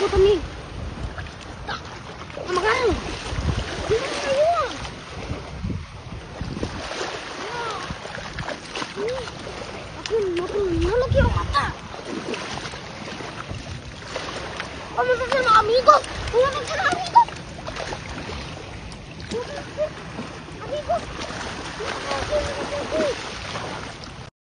kami. Makan. No lo quiero matar. Vamos a ser amigos. Vamos a ser amigos.